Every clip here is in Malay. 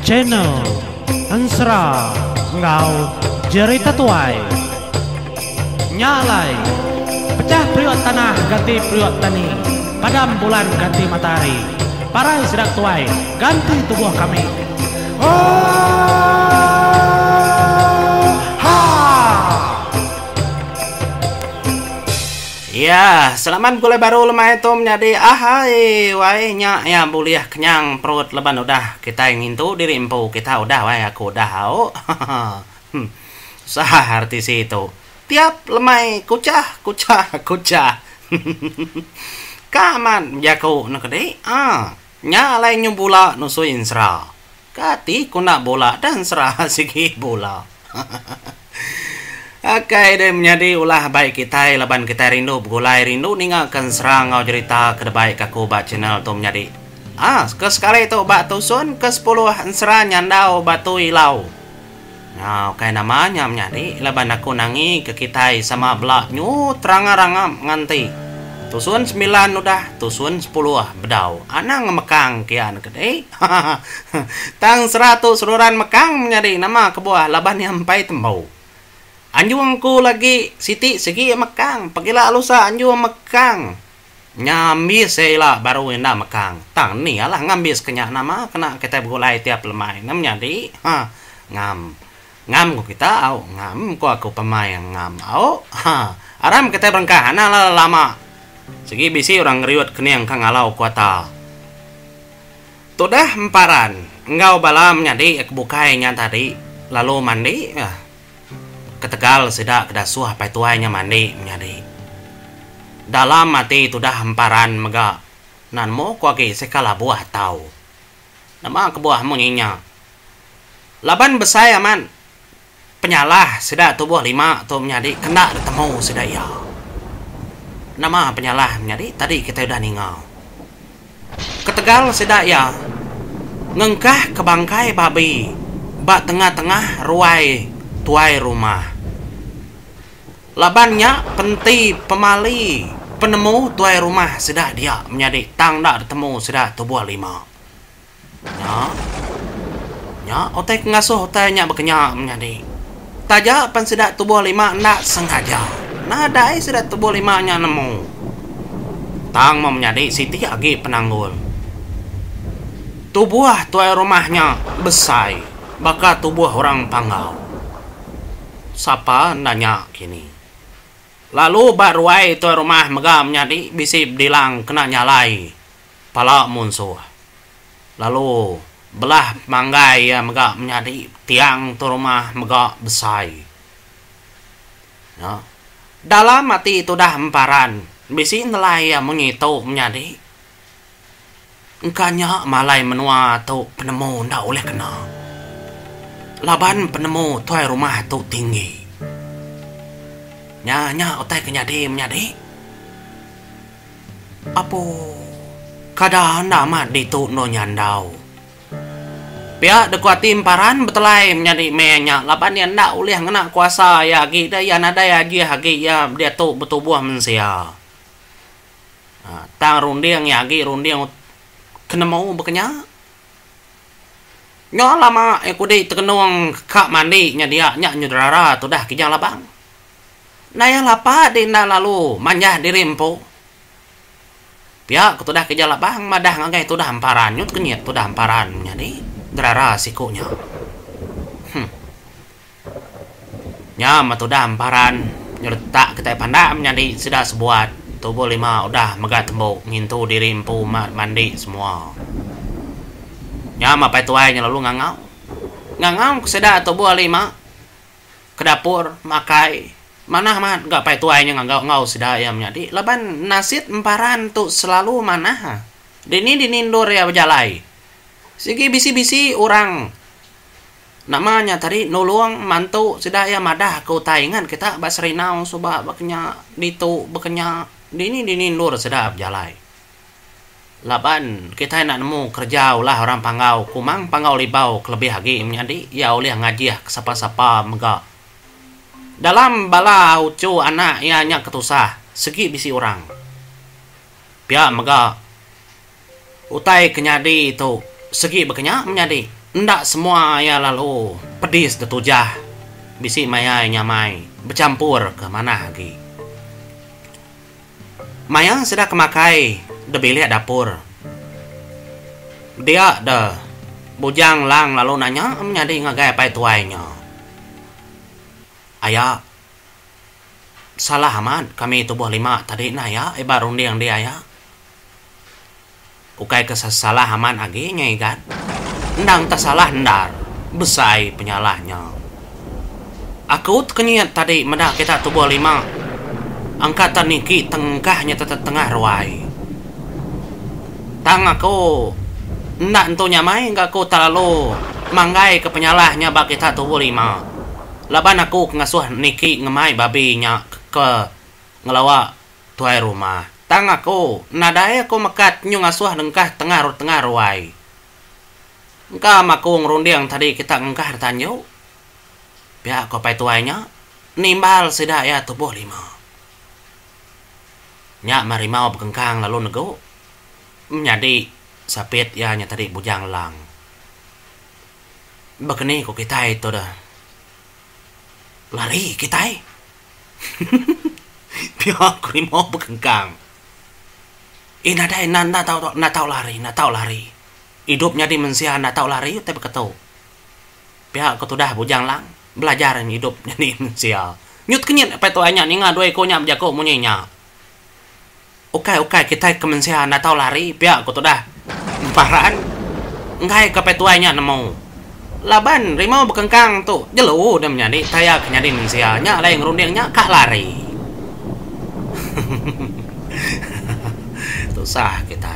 channel Ansra ngau jerita tuai nyalai pecah priok tanah ganti priok tani padam bulan ganti matahari parai sedak tuai ganti tubuh kami. Ya, selamat gule baru lemah itu menjadi ahai wae nya ya buliah kenyang perut leban udah kita ingin tuh diri empu kita udah wae aku udah hau. Sah arti itu tiap lemai kucah kaman jaku nak deh nyalai nyubula nusuin sera kati kuna bola dan serah sigi bola. Oke deh menjadi ulah baik kita leban kita rindu gulai rindu ninggalkan serang ngau cerita ke baik aku bak channel tu menjadi ke sekali tu bak tusun ke 10 serang nyandau batu ilau. Nah oke namanya menjadi leban aku nangi ke kita sama belak nyu terang-rangam nganti tusun 9 udah tusun 10 bedau anang mekang kian gede. Tang 100 seluruhan mekang menjadi nama kebuah leban yang sampai tembau. Anjuangku lagi siti segi mekang pagila alusa anjuang mekang nyambi sela baru ina mekang tang ni alah ngambis kenya nama kena kita gulai tiap lemai namanya di ngam ku kita au ngam ku aku pemain ngam au aram kita berangkah ana lama segi bisi orang ngeriwat keniang kang alau kuata tudah emparan engkau balam nyadi kebukainya tadi lalu mandi ketegal sedak kedasuh pai tuainya mandi menjadi dalam mati itu dah hamparan mega nan mo kuagi sekala buah tahu nama kebuah munyinya laban besai aman penyalah sedak tubuh 5 tu menjadi kena ketemu sedak ya nama penyalah menjadi tadi kita udah ningau ketegal sedak ya ngengkah ke bangkai babi bak tengah-tengah ruai tuai rumah labannya penti pemali penemu tuai rumah sudah dia menjadi tang dak ketemu sudah tubuh 5 nya otek ngasuh otanya bekenya menjadi taja pan sudah tubuh 5 ndak sengaja nah dai sudah tubuh 5 nya nemu tang mau menjadi siti agi penanggul tubuh tuai rumahnya besai baka tubuh orang panggau sapa nanya kini lalu baruai tu rumah megam nyadi bisi dilang kena nyalai pala munsuh lalu belah manggai ya megak menyadi tiang tu rumah megak besai ya. Dalam mati itu dah emparan bisi nelai ya mengitu menyadi engkanya malai menua tu penemu ndak oleh kena laban penemu tuai rumah tu tinggi nya otai kenyadi menyadi apa kada nama ditu no nyandau pihak dekuati imparan betulai menyadi menya laban yang ndak ulih ngena kuasa ya gi ya nada ya gi hagi ya dia tu betubuh mensia tang runding ya gi runding kena mau bekenya nyo lama aku di tekenung kak mandi nya dia nya nyudara tu dah kijang labang naya lapa dina lalu manjah dirimpo pihak tu dah kijang labang madah ngagai tu dah hamparan nyut kenyet tu dah hamparan nya di drara sikunya nya matu dah hamparan nyertak kita pandam nya di sudah sebuat tubuh 5 udah megah tembok ngintu dirimpo mandi semua nyama pai tuainya lalu ngangau keseda tubuh 5 ke dapur makai mana man gak pai tuainya ngau sida ya menjadi laban nasit emparan tu selalu mana dini dinindur ya berjalai sigi bisi orang namanya tadi nulung mantu sida ya madah kau taingan kita basrinau soba bekenya ditu bekenya dini dinindur sida berjalai laban kita nak nemu kerja ulah orang panggau kumang panggau libau kelebih lagi menjadi ya oleh ngaji sapa-sapa mega dalam bala ucu anak ianya ketusah segi bisi orang pia mega utai kenyadi itu segi bekenya menjadi ndak semua ya lalu pedis detujah bisi maya nyamai bercampur ke mana lagi. Maya sudah kemakai de bilik dapur. Dia de bujang lang lalu nanya menjadi ngagai pai tuainya. Ayah, salah amat kami tubuh lima tadi na ya ibar undiang dia ya. Ukai kesalah aman agi nyai kan. Ndang tak salah ndar besai penyalahnya. Aku kenyat tadi medak kita tubuh lima. Angkatan niki tengkahnya tetap tengah ruai. Tang aku ndak entu nyamai enggak aku terlalu manggai ke penyalahnya bak kita tubuh lima. Laban aku ngasuh niki ngemai babinya ke ngelawa tuai rumah. Tang aku nadai aku mekat nyu ngasuh dengkah tengah ruai. Engkau maku ngerundiang tadi kita engkah tanyo. Pihak kopai tuainya nimbal sidak ya tubuh lima. Nyak marimau bekengkang lalu nego menjadi sapit ya nya tadi bujang lang. Begini kok kita itu dah lari kita. Pihak rimau bekengkang. Nadai na tahu lari. Hidupnya di mensia nak tahu lari tapi ketau. Pihak ketudah bujang lang belajar hidup jadi mensia. Nyut kenyit apa tuanya ni ngadoi ko nya jago munyenya. Okai kita ke mensia nak tahu lari pihak ketudah paraan ngai ke petuanya nemu. Laban rimau bekengkang tu jelu dah menjadi taya kenyadi mensia nya lain ngerundingnya kak lari. Tu sah kita.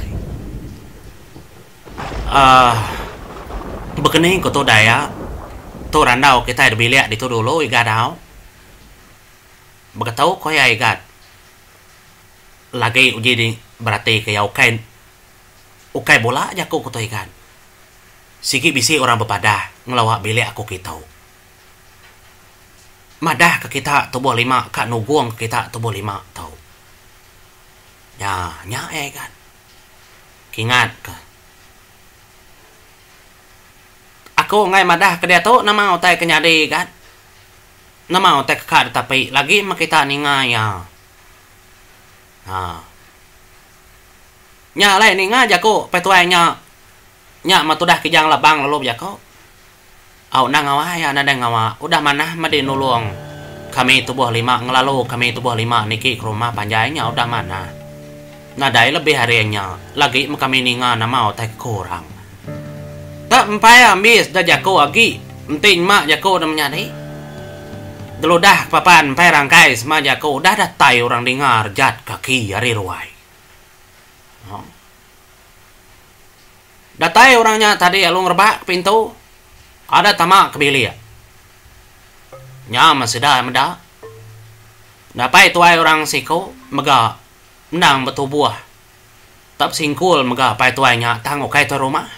Begini ko to daya to randau kita bilik di tu dulu iga dau begatau ko ya igat lagi uji di berarti ke ukai bola aja ko to igat siki bisi orang bepadah ngelawak bilik aku kitau madah ke kita tubuh lima kak nuguang ke kita tubuh lima tau ya igat kingat ke aku ngai madah ke dia tu nama otai kenyadi kan nama otai kekar tapi lagi makita ninga ya nya lain ninga jago petuainya nya matudah kijang labang lalu jago au nang ngawa ya nada ngawa udah mana madi nulung kami tubuh lima ngelalu kami tubuh lima niki ke rumah panjainya udah mana nadai lebih harinya lagi kami ninga nama otai kurang. Tak empai ambis dah jago lagi. Entin mak jago dah menyadi. Dulu dah papan empai rangkai sama jago dah datai orang dengar jat kaki hari ruai. Datai orangnya tadi alung rebak pintu. Ada tamak kebilik. Nya masih dah meda. Dapai tuai orang siko mega menang betubuah. Tak singkul mega pai tuainya tangok kai tu rumah.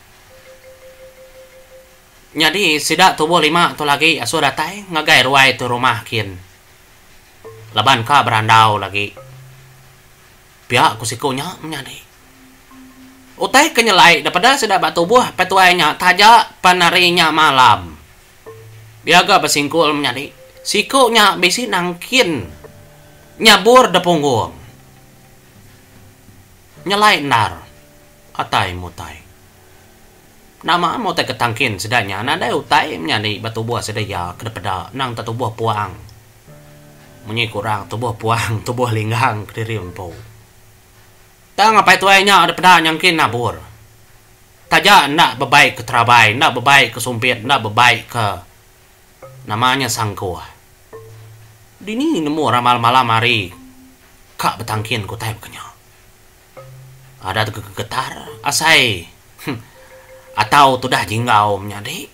Jadi sidak tubuh lima tu lagi asu datai ngagai ruai tu rumah kin. Laban ka berandau lagi. Pihak kusikunya menyadi. Utai kenyelai daripada sidak batubuh petuainya tajak panarinya malam. Biaga bersingkul menyadi. Sikunya bisi nangkin. Nyabur de punggung. Nyelai nar. Atai mutai. Nama mau tak ketangkin sedanya nada utai menyani batu buah sedaya kedepeda nang tatu buah puang. Munyi kurang tubuh puang tubuh linggang kediri empu. Tak ngapai tuainya ada peda nyangkin nabur. Taja nak bebaik ke terabai, nak bebaik ke sumpit, nak bebaik ke namanya sangkuah. Dini nemu ramal malam hari kak betangkin ku tai bekenya. Ada getar asai. Atau tu dah jinggau menyadi.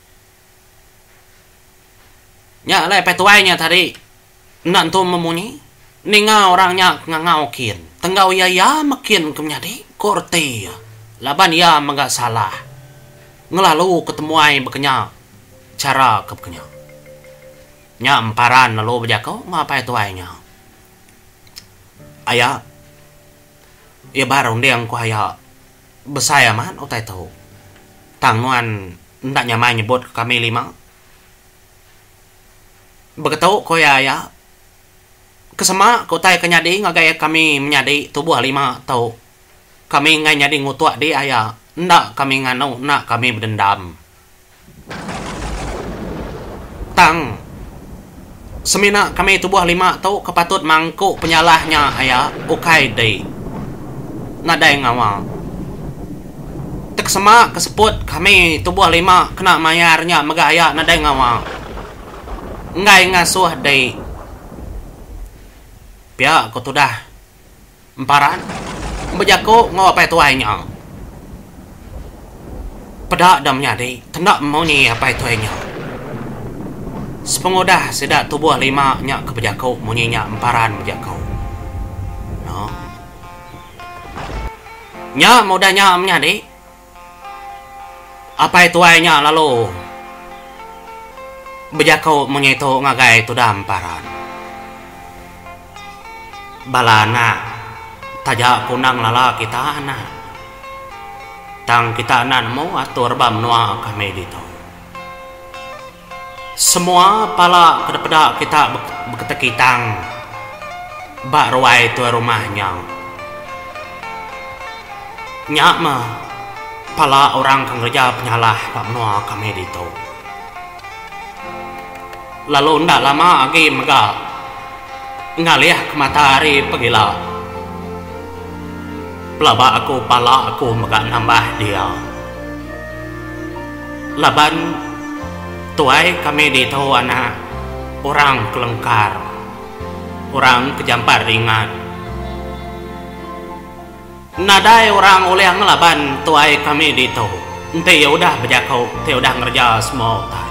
Nya lai petuainya tadi. Nak tu memunyi. Ninga orangnya ngangau kin. Tenggau ya makin ke menyadi. Korte ya. Laban ya menggak salah. Ngelalu ketemuai bekenya. Cara ke bekenya. Nya emparan lalu berjakau. Ngapai tuainya. Ayah. Ya baru dia yang ku ayah. Besaya man. Otai tahu. Tangnuan ndak nyamai nyebut kami 5. Begitu ko ya. Kesema ko tay kenyadi ngagai kami menyadi tubuh 5 tau. Kami ngai nyadi ngutuak di ayah. Ndak kami nganu, ndak kami berdendam. Tang semina kami tubuh 5 tau kepatut mangkuk penyalahnya ayah ukai dei. Nadai ngawa. Tek sema keseput kami tubuh 5 kena mayarnya megaya nadai ngawa. Ngai ngasuh dei. Pia ko tudah emparan bejako ngawapai tuainya. Pedak damnya dei, tendak mau ni apa tuainya. Sepengodah sedak tubuh 5 nyak ke bejako munyinya emparan bejako. No. Nya mudahnya amnya dei. Apa tuainya lalu bejako munyito ngagai tudah emparan. Balana tajak kunang lala kita anak tang kita anak mau atur bam noa kami dito semua pala kedepeda kita beketekitang bak ruai tu rumahnya nyak mah pala orang kang kerja penyalah bam noa kami dito lalu ndak lama lagi mega ngalih ke matahari pagila. Pelaba aku pala aku mega nambah dia. Laban tuai kami dito anak orang kelengkar, orang kejampar ringan. Nadai orang oleh ngelaban tuai kami dito. Ente ya udah bejakau, te udah ngerja semua tai.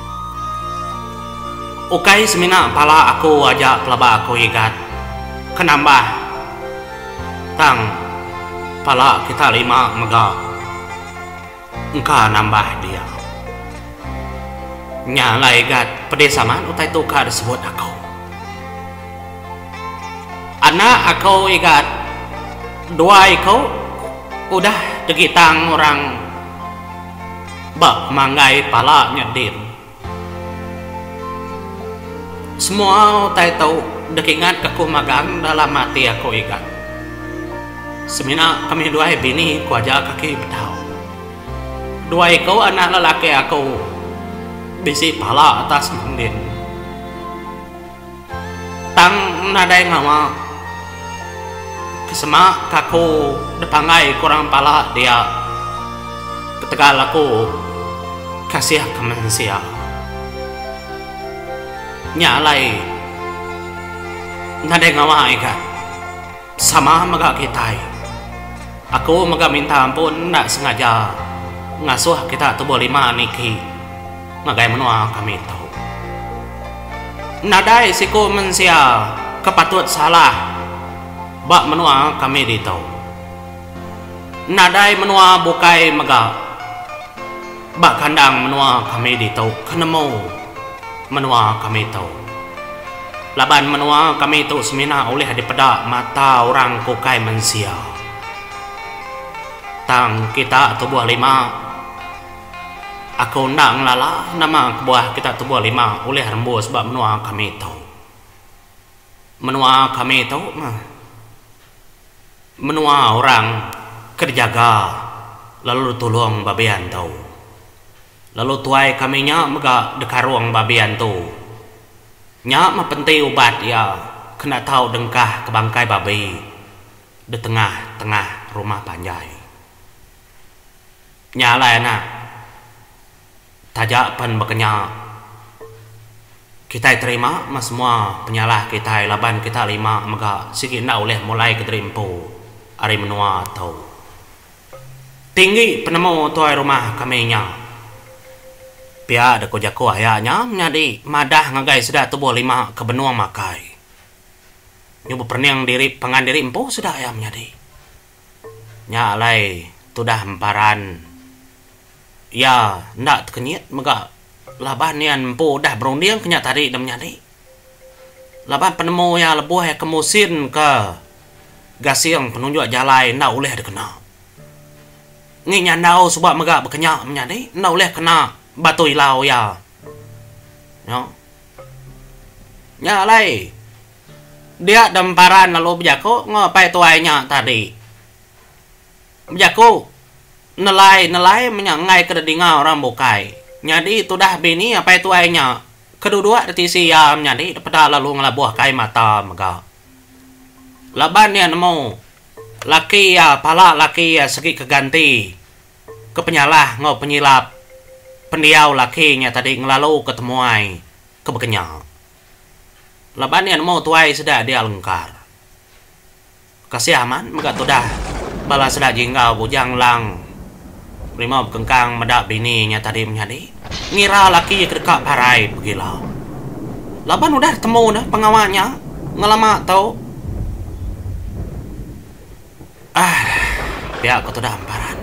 Ukai semina pala aku ajak pelaba aku igat kenambah tang pala kita 5 mega engka nambah dia nyala igat pedesaman utai tukar sebut aku anak aku igat 2 ikau udah degitang orang bak manggai pala nyedir. Semua tay tahu dekingat keku magang dalam mati aku ikan. Semina kami 2 bini ku aja kaki betau. 2 ikau anak lelaki aku bisi pala atas mendin. Tang nadai ngawa kesema kaku depangai kurang pala dia ketegal aku kasih kemensia. Nyalai nadai ngawa ikan sama maga kitai aku maga minta ampun nak sengaja ngasuh kita tubuh 5 niki magai menua kami tahu nadai siku mensia kepatut salah bak menua kami ditau nadai menua bukai maga bak kandang menua kami ditau kenemu menua kami tahu laban menua kami tahu semina oleh dipeda mata orang kukai mensia tang kita tubuh 5 aku ndak ngelala nama kebuah kita tubuh 5 oleh rembus sebab menua kami tahu menua orang kerjaga lalu tolong babean tahu lalu tuai kami nya mega dekarung babian tu nya mah penting ubat ya kena tahu dengkah ke bangkai babi di tengah-tengah rumah panjai nyala enak tajak pan bekenya kita terima mas semua penyalah kita laban kita 5 mega sikit nak oleh mulai keterimpu hari menua tahu tinggi penemu tuai rumah kami nya pia ada ko jako ayahnya menjadi madah ngagai sudah tubuh 5 ke benua makai nyoba perniang diri pengan diri empu sudah ayam menjadi nyalai tudah emparan ya ndak kenyit mega laban nian empu dah berunding kenya tadi dah menjadi laban penemu ya lebuh ya kemusin ke gasiang penunjuk jalai ndak oleh dikenal Nginya nau sebab megak berkenyak menjadi nau leh kena batu ilau ya. No. Nyalai. Dia demparan lalu berjaku ngapai tuainya tadi. Berjaku nelai menyangai kededinga orang bukai. Jadi itu dah bini apa tuainya. Kedua reti siam jadi pada lalu ngelabuh kai mata megak. Laban dia nemu laki ya pala laki ya segi keganti. Kepenyalah ngau penyilap. Pendiau lakinya tadi ngelalu ketemuai kebekenyak. Laban yang mau tuai sedak dia lengkar. Kasih aman megak tudah bala sedak jinggau bujang lang. Rimau kengkang medak bininya tadi menjadi ngira laki kedekak parai begilau. Laban udah temu dah pengawalnya ngelama tau. Pihak kau tudah amparan.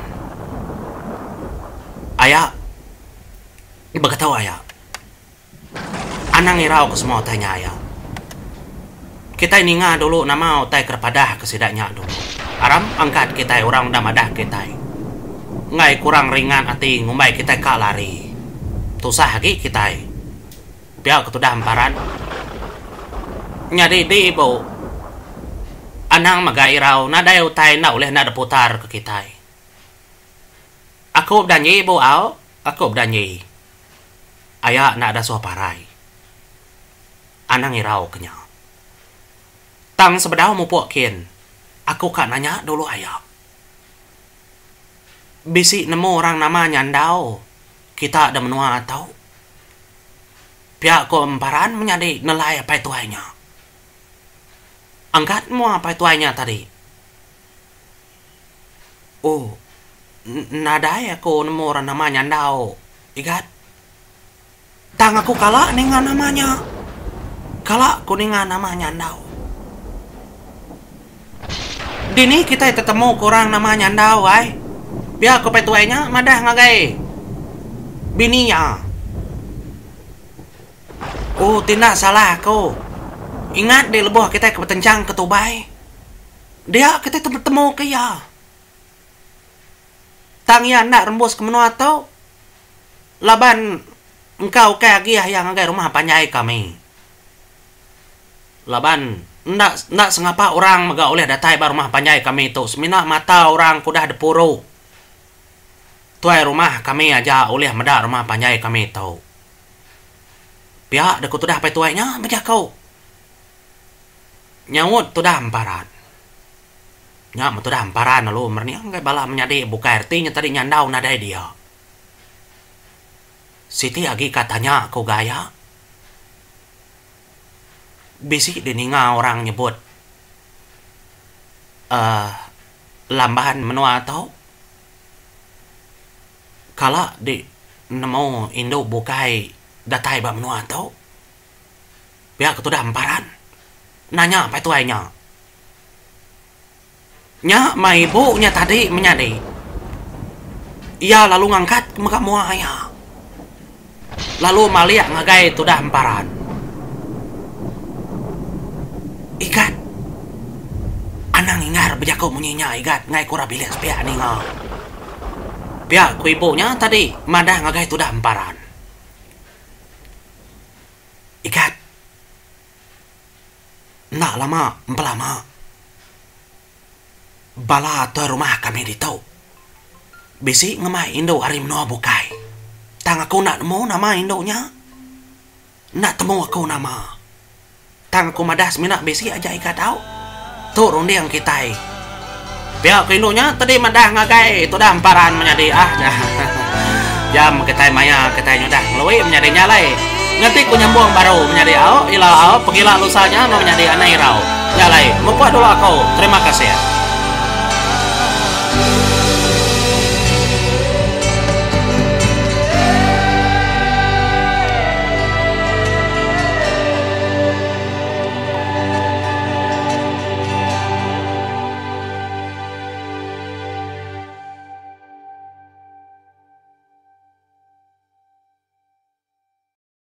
Ayah ibaga tahu ayah. Anang irau ke semua tanya ayah. Kita ini nga dulu nama utai kerpadah kesidaknya dulu. Aram angkat kita orang udah madah kita. Ngai kurang ringan hati ngumbai kita kak lari. Tusah lagi kita. Biar ketudah hamparan. Nyadi di ibu. Anang magairau nada utai na oleh nada putar ke kita. Aku berdanyi ibu au. Aku berdanyi. Ayah nak ada suaparai. Anang irau kenyang. Tang sebedau mu puakin. Aku kak nanya dulu ayah. Bisi nemu orang nama nyandau. Kita ada menua atau. Pihak ko emparan menjadi nelai apa tuainya. Angkat mu apa tuainya tadi. Oh. Nadai aku nemu orang nama nyandau. Igat. Tang aku kalah dengan namanya. Kalah aku dengan nama nyandau. Dini kita ketemu kurang namanya ndau ay. Biar aku petuainya madah ngagai. Bininya. Oh, tidak salah aku. Ingat di lebuh kita kepetencang ketubai. Dia kita temu ke ya. Tangnya nak rembus ke menua atau laban engkau kayak gih yang ngagai rumah panjai kami. Laban Ndak sengapa orang megak oleh datai bar rumah panjai kami itu. Semina mata orang kudah depuru. Tuai rumah kami aja oleh medak rumah panjai kami itu. Pihak deku tudah apa tuainya beja kau. Nyawut tudah hamparan. Nyak tudah hamparan lalu merni ngai bala menjadi buka artinya tadi nyandau nadai dia. Siti agi katanya kau gaya. Bisi dininga orang nyebut lambahan menua atau kala di nemu Indo bukai datai ba menua atau pihak ketudah hamparan nanya apa itu ayahnya nya ma ibunya tadi menyadi ia lalu ngangkat muka mua ayah lalu maliak ngagai tudah hamparan. Ikat. Anang ingar bejako munyinya ikat ngai kura bilis pihak ninga. Pihak ku ibunya tadi madah ngagai tudah hamparan. Ikat. Nak lama empelama. Bala tu rumah kami di tau. Bisi ngemai Indo arim noa bukai. Tang aku nak nemu nama Indonya. Nak temu aku nama. Tang aku madas minak besi aja ikat tau. Turun dia yang kita. Pihak Indonya tadi madah ngagai itu dah hamparan menjadi jam kita maya kita nyudah ngelui menjadi nyalai. Ngerti ku nyambung baru menjadi au ila au pegila lusanya mau menjadi anak irau. Nyalai. Mumpah dulu aku. Terima kasih ya.